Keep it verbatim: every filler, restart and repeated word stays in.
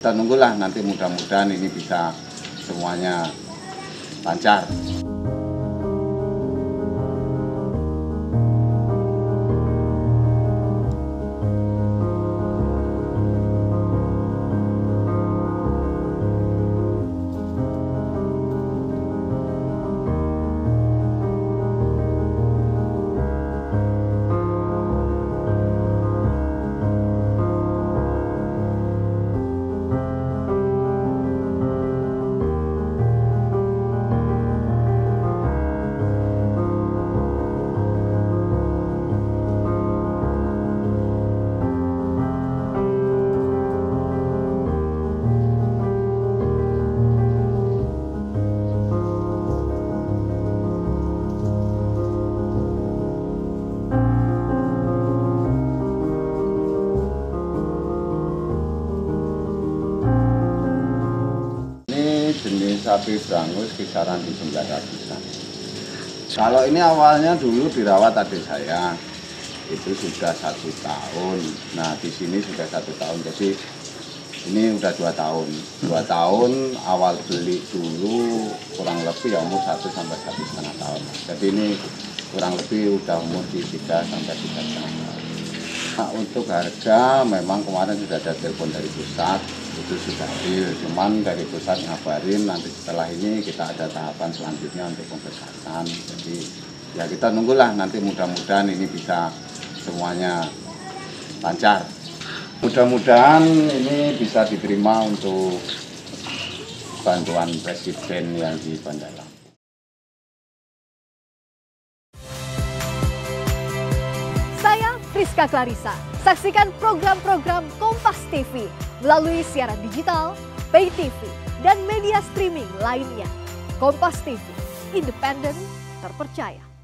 Kita nunggulah nanti mudah-mudahan ini bisa semuanya lancar. Jenis sapi Brangus kisaran di sembilan ratusan. Kalau ini awalnya dulu dirawat adik saya, itu sudah satu tahun. Nah di sini sudah satu tahun, jadi ini udah dua tahun. Dua tahun awal beli dulu kurang lebih ya umur satu sampai satu setengah tahun. Jadi ini kurang lebih udah umur di tiga sampai tiga setengah tahun. Nah, untuk harga memang kemarin sudah ada telepon dari pusat, itu sudah deal, cuman dari pusat ngabarin nanti setelah ini kita ada tahapan selanjutnya untuk pemberkasan. Jadi ya kita nunggulah nanti mudah-mudahan ini bisa semuanya lancar. Mudah-mudahan ini bisa diterima untuk bantuan presiden yang di Bandar Lampung. Saya Friska Clarissa. Saksikan program-program Kompas T V melalui siaran digital, pay T V, dan media streaming lainnya. Kompas T V, independen, terpercaya.